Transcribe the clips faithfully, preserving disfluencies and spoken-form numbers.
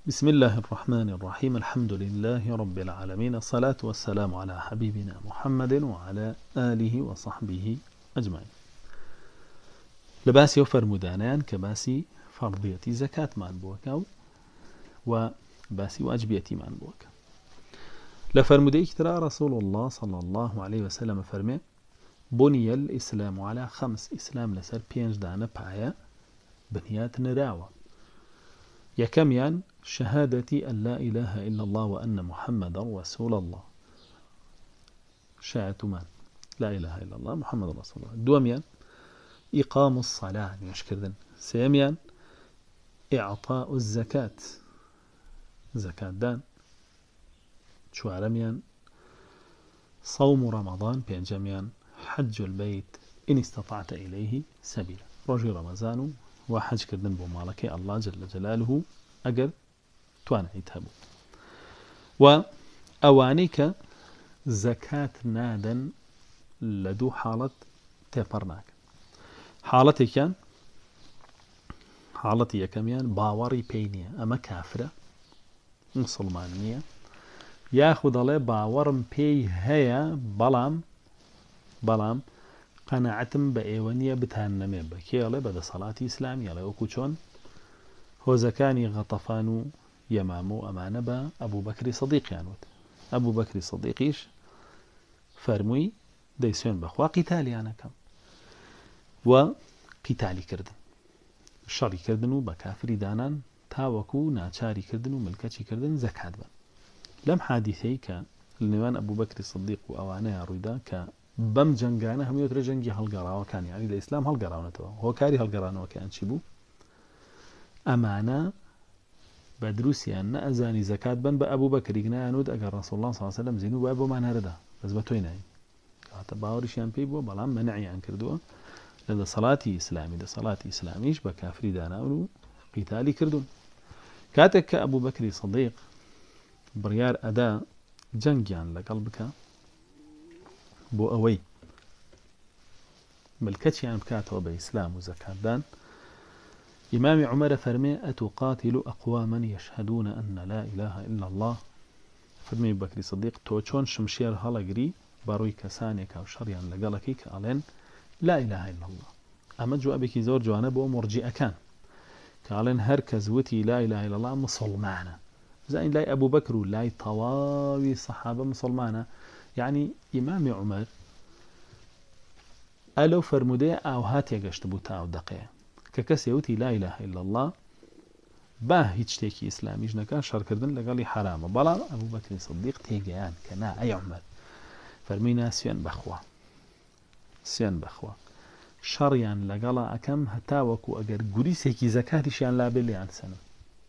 بسم الله الرحمن الرحيم. الحمد لله رب العالمين، الصلاة والسلام على حبيبنا محمد وعلى آله وصحبه أجمعين. لباسي وفرمودانان كباسي فرضية زكاة مان بوكا وباسي واجبيتي مان بوكا. لفرموديك ترى رسول الله صلى الله عليه وسلم فرمي: بني الإسلام على خمس. إسلام لسر بينج دانا بايا بنيات نراوة. يكميان شهادة أن لا إله إلا الله وأن محمد رسول الله. شاعة من لا إله إلا الله محمد رسول الله. دوميان إقام الصلاة يشكردن. سيميان إعطاء الزكاة زكاة دان. شوارميان صوم رمضان. بينجميان حج البيت إن استطعت إليه سبيلا. رجي رمضان وحج كردن بمالك الله جل جلاله أجر توان عيتهبو. وأوانيك زكاة نادا لدو حالة تفرناك. حالتي كان حالتي يكميان باوري بينيا أما كافرة مسلمانية ياخذ عليه باورم بي هيا بلام بلام قناعتم بأيوانية بتهنمي بكي عليه بدا صلاة إسلامية عليه وكوشون هو زكاني غطفانو يمامو أمانة با أبو بكر صديق يانوت. أبو بكر صديقيش فرموي ديسون بخوا قتالي أنا كم وقتالي كردن الشري كردنو بكافري دانان تاوكو ناچاري كردنو ملكتي كردن زكاة بن. لم حادثي ك لنوان أبو بكر الصديق وأوانه رويدا ك بم جنگانه هم يوتر جنگي هلقراوه كان يعني الإسلام هلقراونته هو كاري هلقراونته كان شبو أمانة بدروسي أن أزاني زكاة بن بأبو بكر يقنا ينود أقر رسول الله صلى الله عليه وسلم زينو بأبو ما نرده بس بتويناي باورش يان بيبو بلام منعي عن كردوه لذا صلاتي إسلامي ده صلاتي إسلاميش بكافري داناولو قتالي كردون. كاتك أبو بكر صديق بريار أداء جنگيان لقلبك بو أوي ملكتش يعني بكاته بإسلام وزكاة دان. إمام عمر فرمي: أتقاتل أقواما يشهدون أن لا إله إلا الله. فرمي بكري صديق توچون شمشير هلقري باروي كسانيك أو شريان لقلكي كالين لا إله إلا الله. أما جو أبيكي زور جوانب ومرجئ كان كالين هركز وتي لا إله إلا الله مسلمانا زين لاي أبو بكر لاي طواوي صحابة مسلمانا. يعني إمام عمر ألو فرمودي أو هات يقشت بوتا أو دقية ككس يوتي لا إله إلا الله با هيج تيكي إسلامي جنكا شر كردن لقالي حرام بلا أبو بكر صديق تيجيان كنا أي عمر فرمينا سيان بخوا سيان بخوا شريان لقالا أكم هتاوكو أجر قريسيكي زكاتيشيان لا بلي عن سنة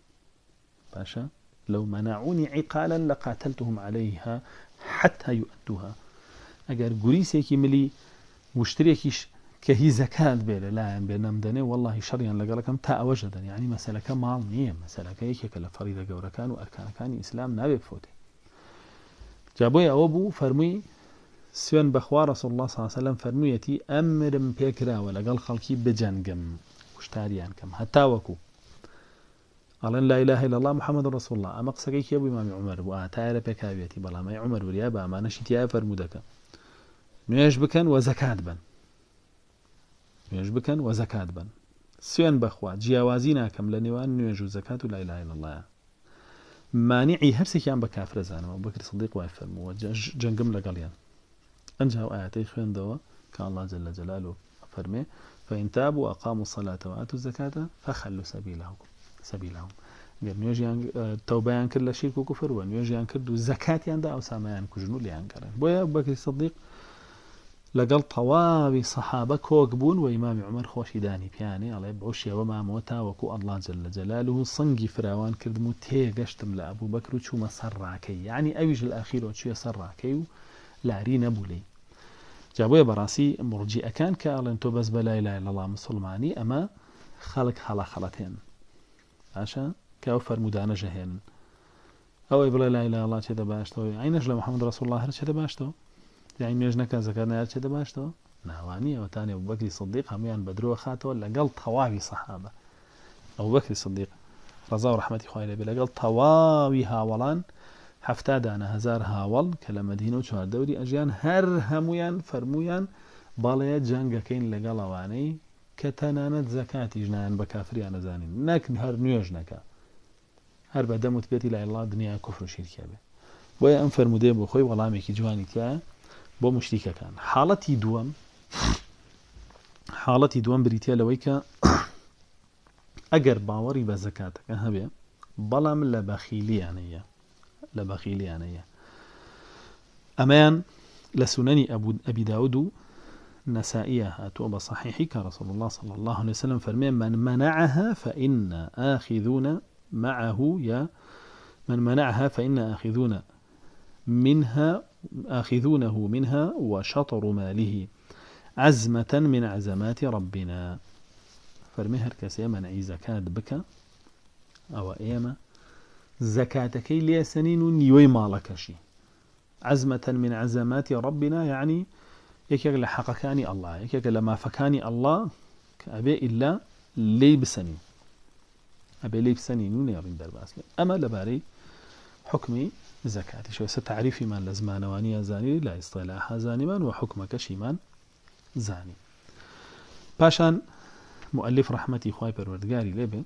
باشا لو منعوني عقالا لقاتلتهم عليها حتى يؤدوها. أجر قريسيكي ملي واشتريكيش كهي زكاة بيلا لا بينامدني والله شريا لقالكم تا وجدا يعني مسألة كمال نية مسألة كيك كلا فريدة جورا كان وأركان كان إسلام نابي فوتي. جابوي أبو فرمي سيان بخوار رسول الله صلى الله عليه وسلم فرميتي أمر بيكرا ولا قال خلقي بجنقم واشتاريان كم حتى وكو قال لا إله إلا الله محمد رسول الله. أما قصكيك يا أبو إمام عمر وآتاير بكابيتي بلا ما عمر وريابا ما نشيت يا فرمودك نيش بكن وزكاة بن نيش بكن وزكاة بن سيان بخوا جياوازينا كم لنوان نيجو زكاة لا إله إلا الله. مانعي هرسي كان بكافر زانم أبو بكر الصديق وافرم وجنقم لقاليان أنجهوا آياتي خيان دوا كان الله جل جلاله فرمي: فإن تابوا وأقاموا الصلاة وآتوا الزكاة فخلوا سبيلهم سبيلهم. قال نيجي توبيان كل شرك وكفر ونيجي كردو زكاة يندا أو ساميان كجنو اللي ينكرن. بويا أبو بكر الصديق لقال طوابي صحابة كوكبون وإمام عمر خوشي داني بياني على بعشي وما موتا وكو الله جل جلاله صنقي فراوان كردمو تيغشتم لأبو بكر وشو ما صراكي يعني أويج الأخير وشو صراكي لارين أبو لي. جابويا براسي مرجئة كان كأل انتو بس بلا إله إلا الله مسلماني أما خلق حلا خلتين عشان كأوفر مدانة جهين أو إبلا لا إله إلا الله كذا باشتو عينش لمحمد رسول الله هرش كذا باشتو يعني ميجنا كان زكاة نيار كذا باشتو نهوانية. وتاني أبو بكر الصديق هميان بدرو خاتو لقل طوابي صحابة. أبو بكر الصديق رضا ورحمة خوالي بلقل طواوي هاولان حفتا دانا هزار هاول كالمدينة وشوار دوري أجيان هر همويان فرمويان بالي جانجا كين لقل واني كتنانت زكاة جنان بكافري أنا زانين ناك هر نيوج نكا هر بدمت بيتي لا الله دنيا كفر شركة به ويا أنفر مديب وخوي والله ميكي جواني تيا بو مشتيكا كان حالتي دوام حالتي دوام بريتيا لويكا أجر باوري بزكاتك هبه بلا من لبخيلي عنيا لبخيلي عنيا أمان لسنني أبو أبي داود نسائية هاتوا بصحيحي كرسول الله صلى الله عليه وسلم فرمي من منعها فإن آخذون معه يا من منعها فإن آخذون منها آخذونه منها وشطر ماله عزمة من عزمات ربنا فرمي هركسي منعي زكاة بك أو إيما زكاتك لي سنين يوي مالكشي عزمة من عزمات ربنا يعني يكيك لحقكاني الله يكيك لما فكاني الله أبي إلا لي بسنين أبي لي بسنين ونيرين درباس أما لباري حكمي زكاتي شو ستعريفي من لزمان وانيا زاني لا اصطلاحها زاني من وحكمك شيمان زاني باشان مؤلف رحمتي خواهي پروردگاری لبه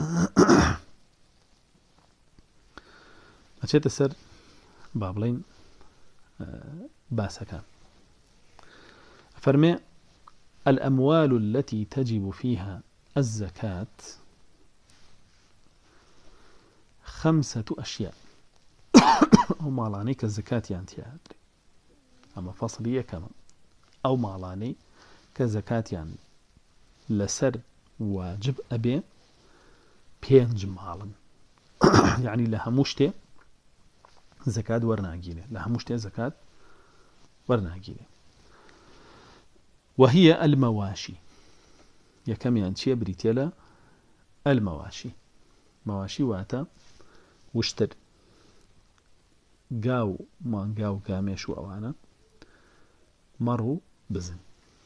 أشيت السر بابلين باسكان فرمي الأموال التي تجب فيها الزكاة خمسة أشياء أو مالاني كالزكاة يعني تيادري أما فصلية كما أو مالاني كزكاة يعني لسر واجب أبي بينج مالا يعني لها مشتى زكاة ورناجيلة لها مشتى زكاة ورناجيلة وهي المواشي يا كم ينشي بريتيلا المواشي مواشي واتا وشتر قاو ما قاو قاميش وأوانا مرو بزن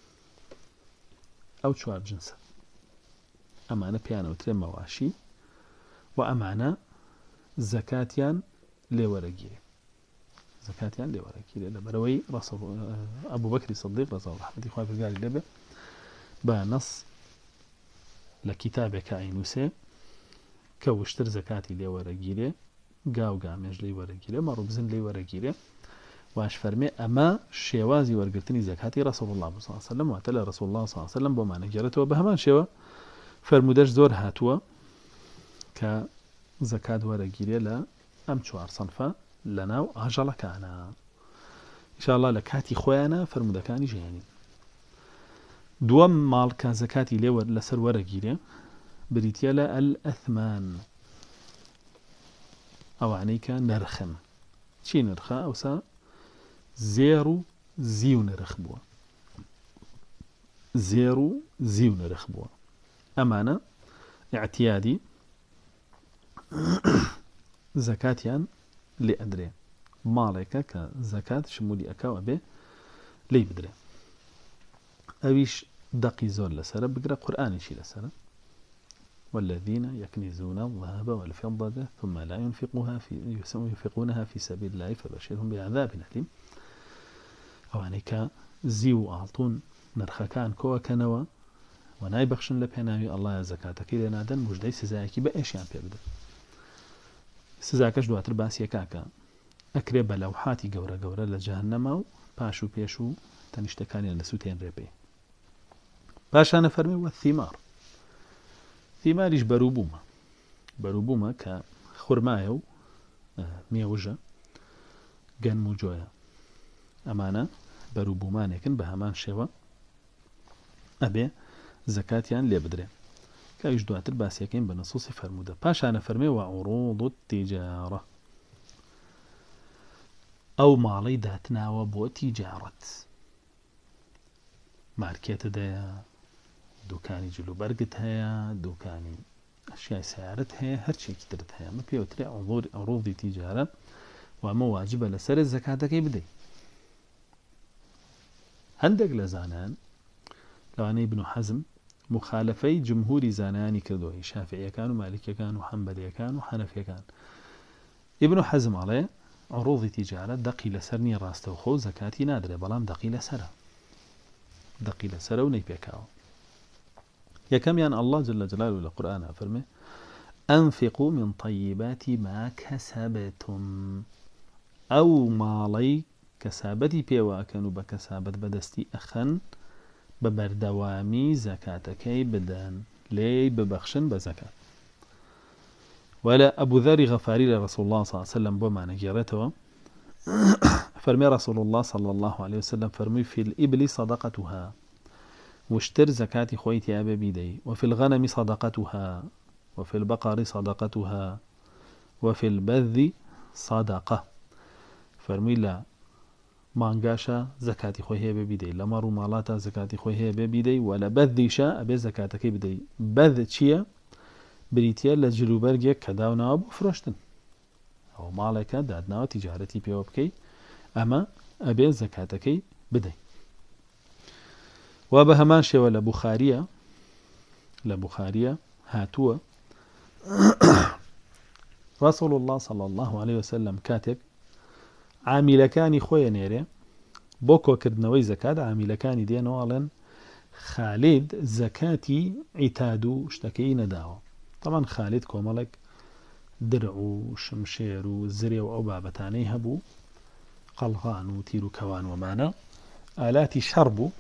أو شوار جنسة أمانة بيانا وترين مواشي وأمانة زكاتيان لورقية زكاتيان لورقية لبروي رسول أبو بكر الصديق رضي الله عنه إخوة في قال لبه بنص لكتابك عينوسي كوشتر زكاتي لورقية قاو قامج لورقية مرو بزن لورقية واش فرمي أما شيوازي ورقرتني زكاتي رسول الله صلى الله عليه وسلم وعتلى رسول الله صلى الله عليه وسلم بما نجرته وبهمان شيوا فرمودش زور هاتوا كزكاة ورقيري لا أم شوار صنفة لنا وأجل كانا إن شاء الله لكاتي خويانا فرمودكاني جياني دوام مال كزكاتي لور لسر ورقيري بريتيالا الأثمان أو عنيك نرخم شي نرخا أو سا زيرو زيو نرخ بوا زيرو زيو نرخ بوا أمانة اعتيادي زكاتيان لأدري مالك كزكاة شمولي أكاو أبي لي بدري أويش دقي زول لسرة بقرأ قرآن شي لسرة والذين يكنزون الذهب والفضة ثم لا ينفقوها في ينفقونها في سبيل الله فبشرهم بعذاب أليم أو عنيك زيو أعطون نرخكان كوا كنوا وناي بخشن لبهناوي الله زكاتك إذا نادن مجدي سزايكي بأيش يعني بيبدأ سزاكش دواتر باسي كاكا أكريب لوحاتي قورا قورا لجهنم باشو بيشو تنشتكاني لسوتين ريبي باشا نفرمي والثمار ثماريش بروبوما بروبوما كخرمايو ميوجة قن موجويا أمانة بروبومانيكن بهمان شوا أبي زكاتيان لي بدري كايش دواتر باسيكين بنصوص فرموده باشا نفرمي وعروض التجارة أو مالي داتنا وبو تجارة ماركيت دايا دوكاني جلو برقت هيا دوكاني أشياء سيارت هيا هرشي كترت هيا ما بيوتري عروض تجارة وما واجبة لسر الزكاة كي بدي عندك لزانان لو أنا ابن حزم مخالفەی جمهوری زانایانی کردووە شافعیەکان و مالکیەکان و حەنبەلیەکان و حەنەفیەکان. ئیبن حەزم ئەڵێ عروضی تیجارەت دەقی لەسەر نییە ڕاستەوخۆ و زەکاتی نادرێ بەڵام دەقی لەسەرە دەقی لەسەرە و نەیپێکاوە. یەکەمیان الله جل جلاله لە قورئانە فەرمێ أنفقوا من طيبات ما كسبتم أو ماڵەی کەسابەتی پێواکەن و بە کەسابەت بەدەستی ئەخەن بە بەردەوامی زەکاتەکەی بدەن لێی ببەخشن بە زەکات. ولا أبو ذر غفاري لرسول الله صلى الله عليه وسلم بما نجرته فرمي رسول الله صلى الله عليه وسلم فرمي في الإبل صدقتها واشتر زكاة خويتي أبا بيدي وفي الغنم صدقتها وفي البقر صدقتها وفي البذ صدقة فرمي لا مانقاشا زكاة خويه أبا بيدي لما رمالاتا زكاة خويه أبا بيدي ولا بذشا أبا زكاة كي بدي بذ چيا بریتە لە جلوبەرگێک کە داوناوە بۆ فرۆشتن ئەو ماڵێکە دادناوە تیجارەتی پێوە بکەیت ئەمە ئەبێ زەکاتەکەی بدەیت. وا بە هەمان شێوە لە بوخاریە لە بوخاریە هاتووە رسول الله صلى الله عليه وسلم کاتێک عامیلەکانی خۆیە نێرێ بۆ کۆکردنەوەی زەکات عامیلەکانی دێنەوە ئەڵێن خالید زەکاتی عیتاد و شتەکەی نەداوە. طبعا خالد کۆمەڵێک درع و شمشێر و زرێ و ئەو بابەتانەی هەبوو قەڵغان و تیر و کەوان ومانە ئالاتی شەڕ بوو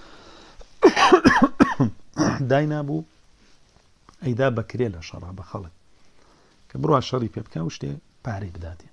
داینابوو ئەیدا بەکرێ لە شەڕا بە خەڵک کە بڕوا شەڕی پێ بکە و شتێ پارەی بداتێ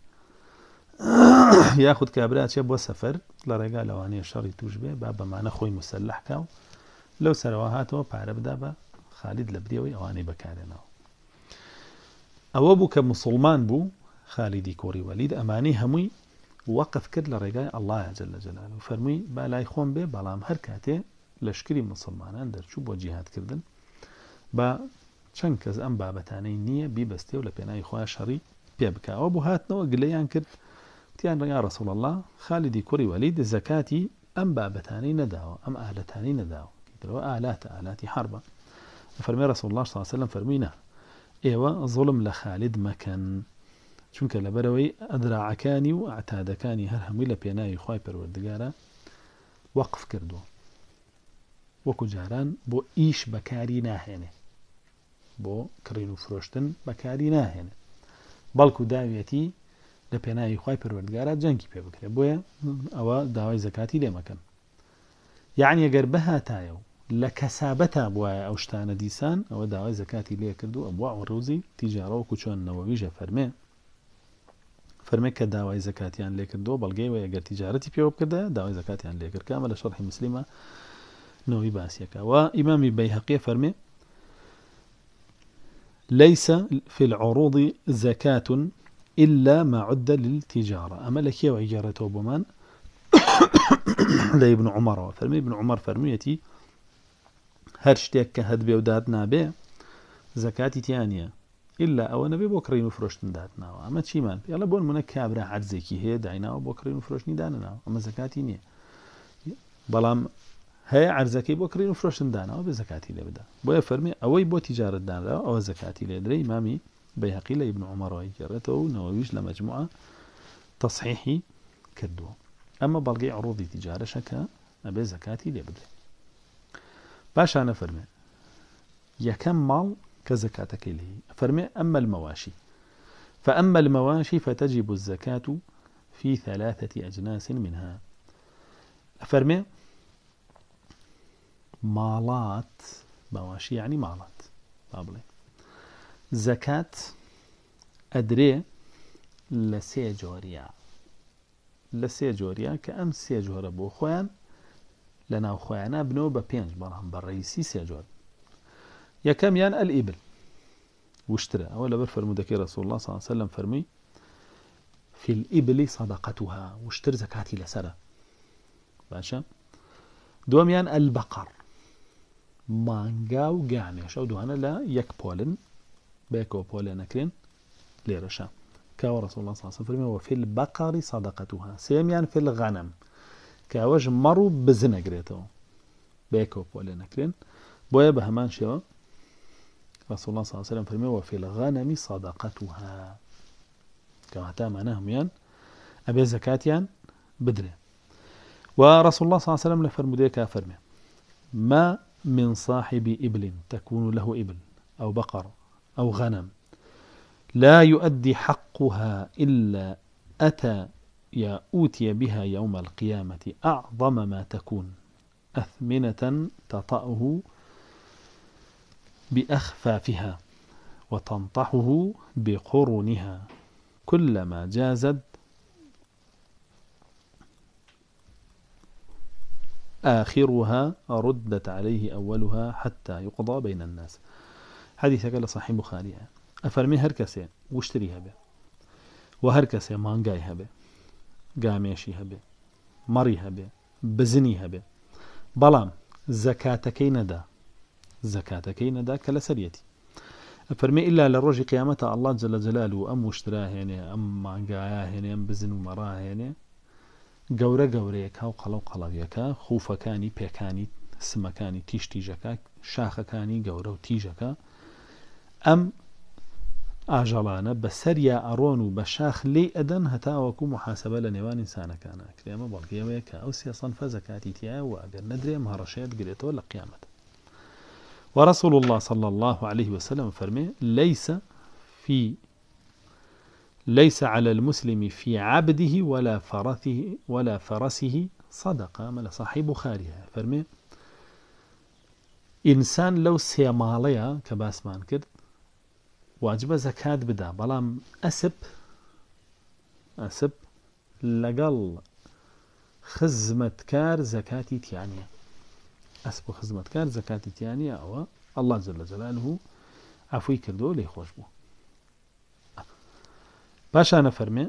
یاخود کابراچێ بۆ سەفەر لە ڕێگا لەوانەیە شەڕی توش بێ با بەمانە خۆی مسلح کاو لەو سەرەوە هاتەوە پارە بدا بە خالد لە برێەوەی ئەوانەی بەکارێنەوە. ئەوە بوو کە مسلمان بوو خالیدی کوڕی وەلید ئەمانەی هەمووی وەقف کرد لە ڕێگای ئەڵڵایە جەل جەلاله و فەرمووی با لای خۆم بێ بەڵام هەر کاتێ لەشکری مسلمانان دەرچوو بۆ جیهادکردن بە چەند کەس ئەم بابەتانەی نییە بیبەستێ و لە پێناوی خۆیان شەڕی پێ بکەوە بوو هاتنەوە گلەیان کرد وتیان ڕێگا ڕەسوڵ الله خالیدی کوڕی وەلید زەکاتی ئەم بابەتانەی نەداوە ئەم ئالەتانەی نەداوە کەوە ئالاتە ئالاتی حربە. فەرمی رسول الله صلى الله عليه وسلم فەرمووی نا ئێوە زوڵم لە خالد مەکەن چونکە لەبەرەوەی ئەدراعەکانی و ئەعتادەکانی هەر هەمووی لە پێناوی خوای پەروەردگارە وەقف کردووە وەکو جاران بۆ ئیش بەکاری ناهێنێ بۆ کڕین و فرۆشتن بەکاری ناهێنێ بەڵکو داوێتی لە پێناوی خوای پەروەردگارە جەنگی پێ بکرێ بۆیە ئەوە داوای زەکاتی لێ مەکەن. یعنی ئەگەر بەهاتایە و لە کەسابەتا بووایە ئەو شتانە دیسان ئەوە داوای زەکاتی لێ کردو ئەبووە ڕوزی تیجارەوەکو چۆن نەوەویژە فەرمێ فەرمێ کە داوای زەکاتیان لێ کردو بەڵگەی وە ئەگەر تیجارەتی پێوە بکردە داوای زەکاتیان لێ کرد کامە لە شەرحی مسلیمە نەوەی باسیەکە. و ئیمامی بەیهەقی فەرمێ ليس في العروض زكاة إلا ما عد للتجارة. أما لك يا وإجارته بمان لابن عمر فرمي ابن عمر فرميتي هر شتێک کە هەد بێ و داد نابێ زەکاتی تیانە ئللا ئەوە نەبێ بۆ کڕین و فرۆشتن دادناوە. ئەمە چیمان پێڵە بۆ نمونە کابرا عەرزێکی هەیە دایناوە بۆ کڕین و فرۆشتنی دانناوە ئەمە زەکاتی نییە بەڵام هەیە عەرزەکەی بۆ کڕین و فرۆشتن داناوە بێ زەکاتی لێ بدە. بۆیە فەرمێ ئەوەی بۆ تیجارەت دانراوە ئەوە زەکاتی لێ درێ. ئیمامی بەیهەقی لە ئیبن عومەرەوەی گێڕێتەوە و نەوەویش لە مەجموعە تەصحیحی کردووە. ئەمە بەڵگەی عروضی تیجارەشە کە ئەبێ زەکاتی لێ بدرێ. باشانە فەرمێ یەکەم ماڵ کە زەکاتەکەی لێ فەرمێ ئەمە المەواشی فأما المواشي فتجب الزكاة في ثلاثة أجناس منها. فەرمێ ماڵات مواشي يعني ماڵات با بڵێ زەکات ئەدرێ لە سێ جۆریە لە سێ جۆریە کە ئەم سێ جۆرە بۆ خۆیان لە ناو خۆیانە بنەوە بە پێنج بەڵام بە ڕئیسی سێ جۆر. یەکەمیان ئەلئیبل وشترە ئەوە لەبەر فەرمودەکەی رسول الله صلى الله عليه وسلم فەرمووی في الإبل صدقتها وشتر زكاتي لسرة باشا. دوميان البقر مانگا و گامێش ئەو دوانە لە یەک پۆلن بەیەکەوە پۆلێ نەکرێن لێرەشە کاوە رسول الله صلى الله عليه وسلم فەرمووی وفي البقر صدقتها. سێمیان في الغنم کاوەش مەڕ و بزن ئەگرێتەوە بەیەکەوە پۆلێ نەکرێن بويا بهمان شيء رسول الله صلى الله عليه وسلم فرمي وفي الغنم صدقتها كما تا معناهم يان أبي زكاتيان بدري. ورسول الله صلى الله عليه وسلم لفرموديه كافرمي ما من صاحب إبل تكون له إبل أو بقر أو غنم لا يؤدي حقها إلا أتى يا أوتي بها يوم القيامة أعظم ما تكون أثمنة تطأه بأخفافها وتنطحه بقرونها كلما جازت آخرها ردت عليه أولها حتى يقضى بين الناس. حديث قال صحيح بخاري أفرمي هركسي واشتريها به وهركسي مانقايها به قاميشيها به مريها به بزنيها به بلام زكاتكي ندا زكاتكي ندا كلا سريتي أفرمي إلا للرجي قيامته الله جل جلاله أم واشتراه يعني أم مانقاياه يعني أم بزن ومراه يعني گەورە گەورەیەکە و قەڵەو قەڵەویەکە خوفەکانی پێکانی سمەکانی تیش تیژەکە شاخەکانی گەورە و تیژەکە ئەم ئاژەڵانە بەسەریا ئەڕۆن و بە شاخ لێی ئەدەن هەتاوەکو محاسبە لە نێوان ئینسانەکانە کرێمە بەڵگەیەوەیە کە ئەو سێ سەنفە زەکاتی تایە و ئەگەر نەدرێ هەڕەشەیەت گرێتەوە لە قیامەت. ورسول الله صلى الله عليه وسلم فرمي ليس في ليس على المسلم في عبده ولا فرسه ولا فرسه صدقة مل صحيح بخاريها فرمي إنسان لو سيماليا كباسمان كرد واجب زكاة بدا بلام أسب أسب لقل خزمة كار زكاتي تيانية أسب خزمة كار زكاتي تيانية أو الله جل جلاله عفوي كردو لي خوش بو باشا نفرمي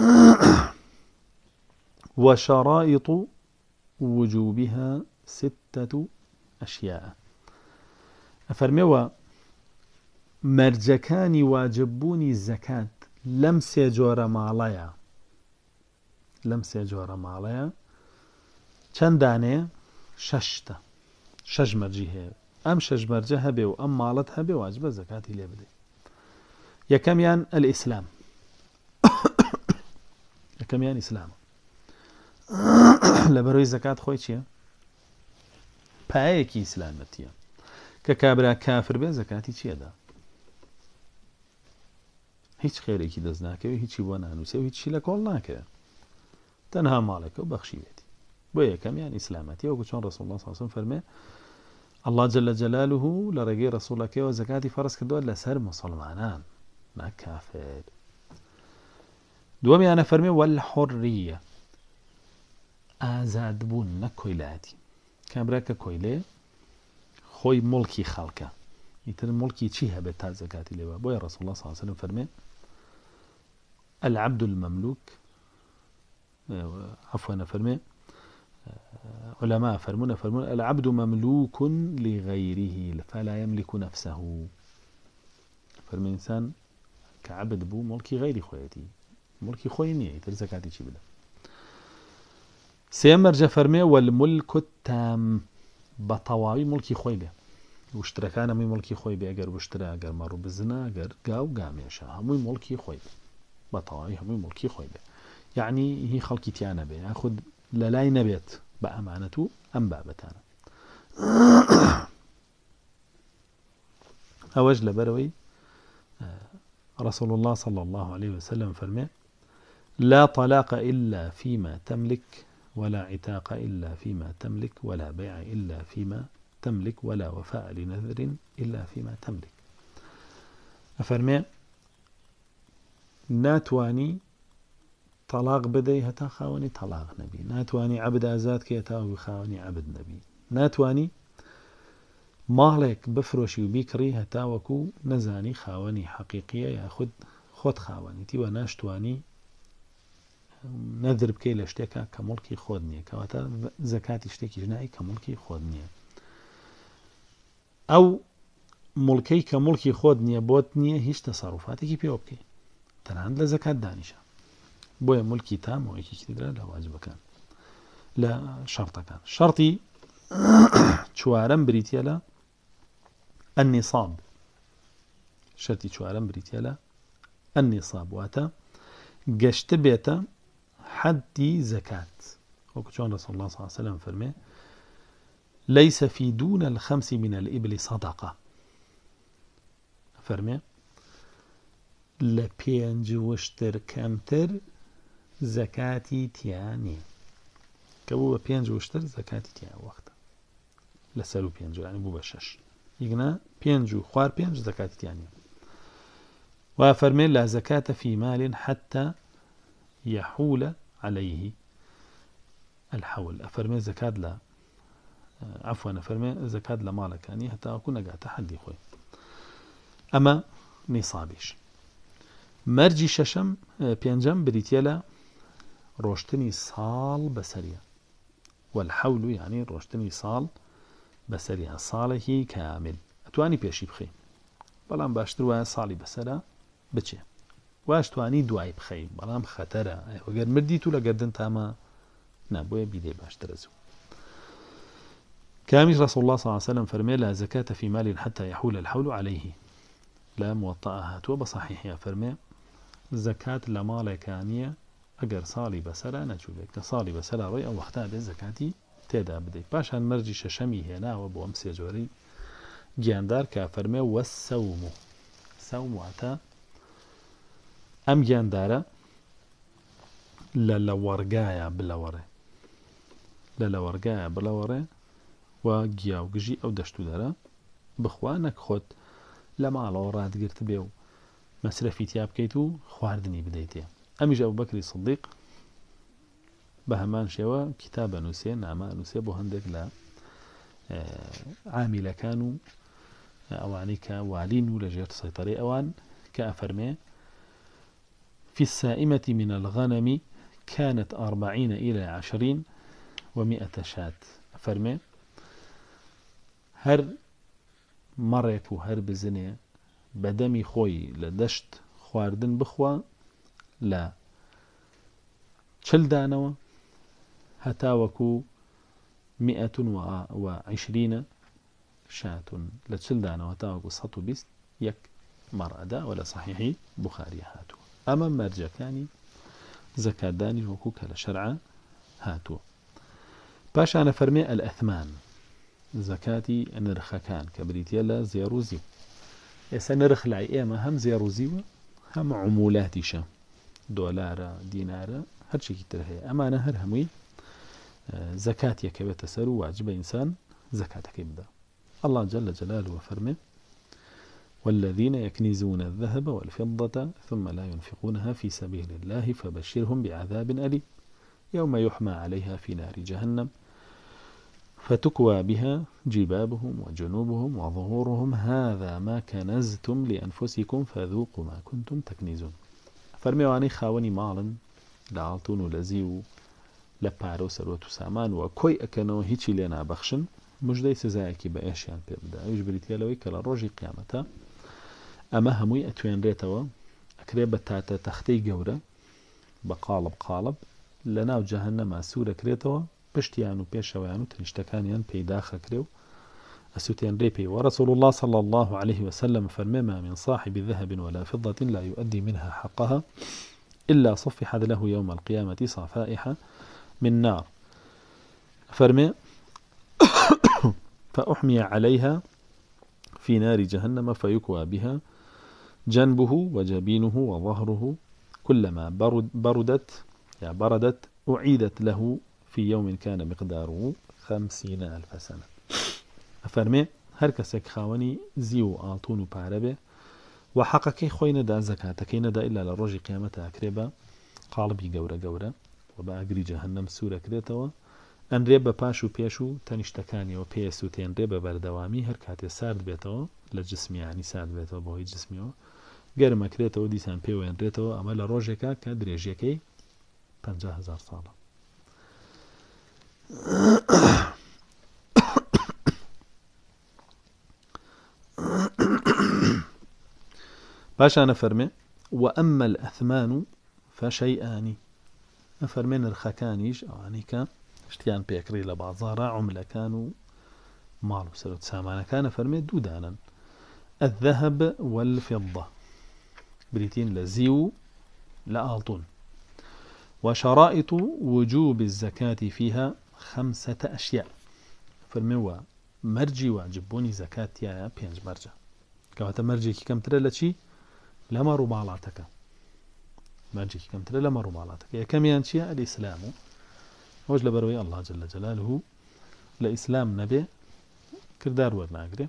وشرائط وجوبها ستة أشياء أفرمي ومرجكاني واجبوني الزكاة لم سيجور ماليا لم سيجور ماليا چندانه ششتا شش مرجي هي أم شش مرجة هبه وأم مالت هبه واجب الزكاة اللي بدي يكم يان الإسلام يكم يان إسلام لبروي زكاة خوي چيا بايكي إسلامتيا ككابرا كافر بي زكاتي چيا دا هیچ خيريكي دزناكي وهيچي بونانوسي وهيچي لكول ناكي تنها مالك وبخشي بيتي بويا كم يعني إسلامتي وقلت شون رسول الله صلى الله عليه وسلم فرمي الله جل جلاله لرقي رسولك وزكاتي فرس كدو لسر مسلمانان ما كافر دوامي أنا فرمي والحرية آزاد بون نكويلاتي كابراك كويلة خوي ملكي خالكا يتر ملكي چيها بتا زكاتي لبا بويا رسول الله صلى الله عليه وسلم فرمي العبد المملوك عفوا أنا فرمي علماء فرمون فرمون العبد مملوك لغيره فلا يملك نفسه فرمي إنسان كعبد بو ملكي غيري خويتي ملكي خوي نية يتر زكاتي چي بدا سيمرجة فرمي والملك التام بطواوي ملكي خوي بي واشتركانا مي ملكي خوي بي اگر واشترا اگر مرو بزنا اگر قاو قاميشا هموي ملكي خوي بي بطواوي هموي ملكي خوي بي يعني هي خلقي تيانا بي ياخد للاي نبيت بأمانته أم بابتانا أوج لبروي رسول الله صلى الله عليه وسلم فرمي لا طلاق إلا فيما تملك ولا عتاق إلا فيما تملك ولا بيع إلا فيما تملك ولا وفاء لنذر إلا فيما تملك أفرمي ناتواني طلاق بدي هتا خاوني طلاق نبي ناتواني عبد آزاد كي هتا خاوني عبد نبي ناتواني مالك بفروشي وبيكري هتا وكو نزاني خاوني حقيقية ياخد خود خاوني تي وناشتواني نذر بكي لشتكا كملكي خودنية كواتا زكاتي شتكي جنائي كملكي خودنية أو ملكي كملكي خودنية بوتنية هيش تصرفاتي كي بيوبكي تنعند لزكاة دانشا بويا ملكي تام ويكي كتدرا لا واجب كان لا شرط كان شرطي چوارم بريتيا لا النصاب شرطي شوارم بريتيالا النصاب واتا قشت بيتا حدي زكاة وكتشون رسول الله صلى الله عليه وسلم فرمي ليس في دون الخمس من الإبل صدقة فرمي لبينج وشتر كمتر زكاتي تياني كبو بينج وشتر زكاتي تياني وقتا لسالو بينج يعني بو بشش يقنا بينج خوار بينج زكاتي تياني وفرمي لا زكاة في مال حتى يحول عليه الحول أفرمي زكاة لا عفوا أفرمي زكاة لا مالك يعني حتى أكون قاعد تحدي خوي أما نصابيش مرجي ششم بينجم بريتيلا روشتني صال بسرية والحول يعني روشتني صال بسرية صاله كامل أتواني بيشي بخي بلان باشتر وان صالي بسرا بچه واش تواني دواي بخي بلان خطره وگر مردي تو لگردن تاما نابويا بيدي باشتر زو كامل رسول الله صلى الله عليه وسلم فرمي لا زكاة في مال حتى يحول الحول عليه لا موطئها تو بصحيح يا فرمي زكاة لمال كانية اگر صالي بسرا نجوبك صالي بسرا روي او وقتها بزكاتي تيدا بدي باشان مرجي ششمي هنا وبو امسي جوري جاندار كافرمي والسوم سوم واتا ام جاندارة للورقايا بلوري للورقايا بلوري وقياو قجي او دشتو دارا بخوانك خود لما على ورات قرت بيو مسرفي تياب كيتو خواردني بديتي امي ابو بكر الصديق بهمان شوا كتابا نسي نعما نسي بو هندك لا عامل كانوا أواني كوالين ولا جهة سيطري أوان كأفرمي في السائمة من الغنم كانت أربعين إلى عشرين ومئة شاة أفرمي هر مريك وهر بزني بدمي خوي لدشت خواردن بخوا لا چل دانوا هتاوكو مئة وعشرين شاة لتشل دانا وتاوكو سطو بيست يك مرأة ولا صحيحي بخاري هاتو أما مرجع كاني زكاة داني وكوكا لشرعا هاتو باش أنا فرمي الأثمان زكاتي نرخ كان كبريتيلا زيروزي يسا نرخ لعي إيما هم زيروزي هم عمولاتي شا دولار دينار هرشي كترهي أما نهر هموي زكاة يكبت سرو واجب إنسان زكاتك يبدأ الله جل جلاله وفرمه والذين يكنزون الذهب والفضة ثم لا ينفقونها في سبيل الله فبشرهم بعذاب أليم يوم يحمى عليها في نار جهنم فتكوى بها جبابهم وجنوبهم وظهورهم هذا ما كنزتم لأنفسكم فذوقوا ما كنتم تكنزون فرمي واني خاوني مالا لعالتون ولزيو لپارو سروت و سامان و کوی اکنو هیچی لینا بخشن مجدی سزایکی با ایشیان پی بدا ایش بریتیالوی کلا روژی قیامتا اما هموی اتوین ریتوا اکری بتاتا تختی گوره بقالب قالب لناو جهنم سور اکریتوا پشتیانو پیشویانو تنشتکانیان پیداخ اکریو اسوتين ريبي ورسول الله صلى الله عليه وسلم فرمى ما من صاحب ذهب ولا فضة لا يؤدي منها حقها إلا صفحت له يوم القيامة صفائح من نار فرمي فأحمي عليها في نار جهنم فيكوى بها جنبه وجبينه وظهره كلما برد بردت يعني بردت أعيدت له في يوم كان مقداره خمسين ألف سنة فرمي هر کسك خاوني زيو آلتون باربه وحقكي خوينة دا زكاتكي ندا إلا لروج قيامتها كريبا قالبي قورة قورة وبأقري جهنم سورة كريتوا أن ريبا باشو بيشو تنشتكاني وبيسو تين ريبا بردوامي هر كاتي سارد بيتوا لجسمي يعني سارد بيتوا بوهي جسميو قرما كريتوا ديسان بيوين ريتوا أما لروجكا كدريجيكي پنجاه هزار صالة باشا نفرمي وأما الأثمان فشيئان نفرمين الخكانيش أو عنيكا اشتيان بيكري لبازارا عملة كانوا مالو سلوت سامانا كان فرمي دودانا الذهب والفضة بريتين لزيو لآلطون. وشرائط وجوب الزكاة فيها خمسة أشياء. فرموا مرجي واجبوني زكاة يا بينج مرجع كواتا مرجي كم ترى لشي لما ربالاتك مرجي كم ترى لما ربالاتك يا كم ينشي الإسلام وجل بروي الله جل جلاله لإسلام نبي كردار ورناقري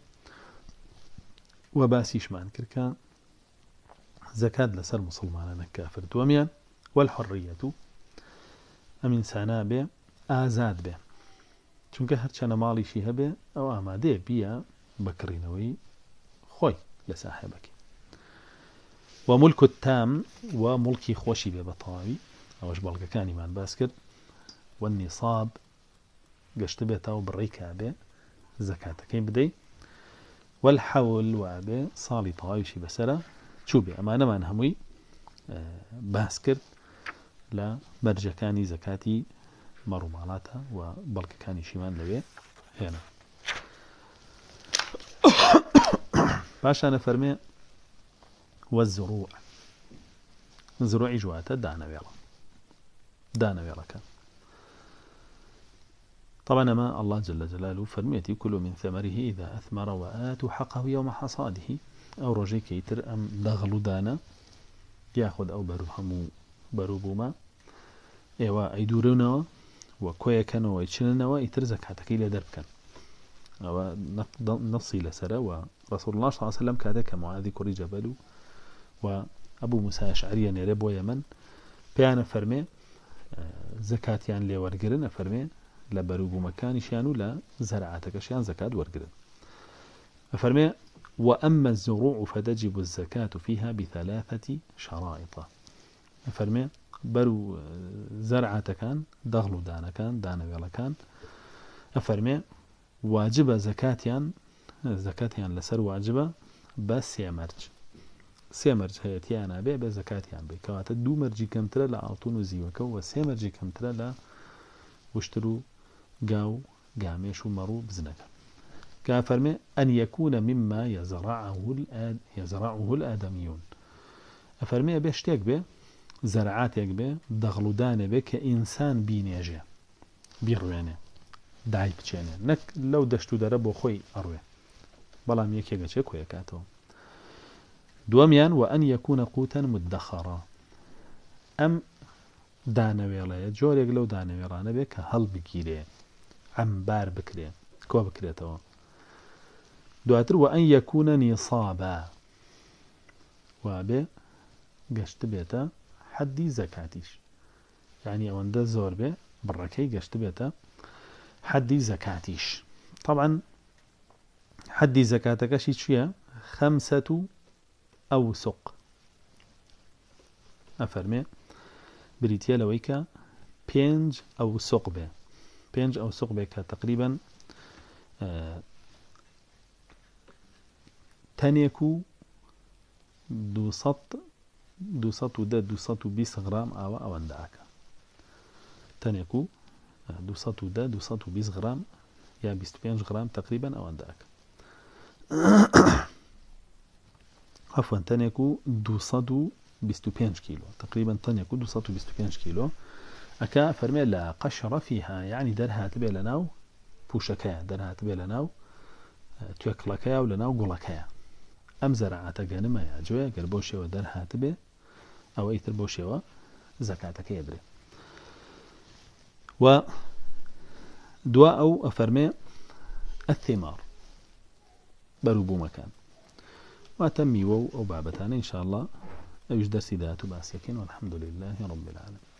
وباسيش مان كركا زكاة لسر مسلمان كافر دوميان. والحرية أم إنسانا به آزاد به چونکە هەرچەنە ماڵیشی هەبێ ئەو ئامادەیە بیە بەکڕینەوەی خۆی لە ساحێبەکەی. وملك التام وملکی خۆشی بێ بەتەواوی ئەوەش بەڵگەکانیمان باس کرد. والنصاب گەشتە بێتەوە بڕی کابێ زەکاتەکەی بدەی. والحول وابێ ساڵی تەواویشی بەسەرە چوو بێ. ئەمانەمان هەمووی باس کرد لە بەرجەکانی زەکاتی مەڕووماڵاتە و بەڵگەکانیشیمان لەوێ هێنا. پاشانە فەرمێ والزروع زروعی جواتە دانەوێڵە دانەوێڵەکە. طبعا ما الله جل جلاله فرميتي كل من ثمره إذا أثمر وآتوا حقه يوم حصاده أو رجي كيتر أم دغلو دانا ياخذ أو بروهمو بروبوما إيوا أيدورنا وكويا كانوا ويتشننا يتر زكاتكي لدرب كان أو نصي لسرا ورسول الله صلى الله عليه وسلم كذا معاذ كوري جبل وأبو موسى أشعري نيرب ويمن بيانا فرمي زكاة يعني لي ورقرن فرمي لبروب مكان شانو لا زرعتك شان زكاة ورقرن. فرمي وأما الزروع فتجب الزكاة فيها بثلاثة شرائط. فرمي برو زرعة كان دغلو دانا كان دانا ويلا كان فرمي واجب زكاتيان زكاتيان لسر واجبة بس يمرج سيمرج هيتيانا بي بزكاتيان بي كوات دو مرجي كم ترى لأعطون وزيوكو وسيمرجي كم ترى لا واشتروا قاو قاميش ومرو بزنك. كافرمي أن يكون مما يزرعه الآد يزرعه الآدميون. أفرمي بيشتيك بي زرعاتك بي دغلو دانه بي كإنسان بينيجي بيروينه داعي بچينه نك لو دشتو داره بو خوي أروي بلام يكيغا چه يكاتو. دوميان وأن يكون قوتا مدخرا. أم دانه ويلا جوريك لو دانه ويلا بي كهل بكيري عمبار بكري كوا بكريتو. دواتر وأن يكون نصابا وابي قشت بيتا حدي زكاتيش يعني أوندا زور بي بركي قشت بيتا حدي زكاتيش. طبعا حدي زكاتك شي شوية خمسة أوسق. أفرمي بريتيا لويكا بينج أو سوق بي بينج أو سوق بي تقريبا آه تانيكو دو سط دو سط ودا دو سط وبيس غرام أو أو عندك تانيكو دو سط ودا دو سط وبيس غرام يا بيست بينج غرام تقريبا أو عندك عفوا تانيكو دو سط بيست بينج كيلو تقريبا تانيكو دو سط وبيست بينج كيلو أكا فرمي لا قشرة فيها يعني درها تبي لناو بوشكايا درها تبي لناو توكلكايا ولناو قولكايا. أم زرعاتك نما يا جوية قال بوشي ودرها تبي أو أيتر بوشي وزكاتك يبري. و دواء أو أفرمي الثمار بروبو مكان وتمي وو أو بابتان إن شاء الله أوجد درسي ذات باسيكين والحمد لله رب العالمين.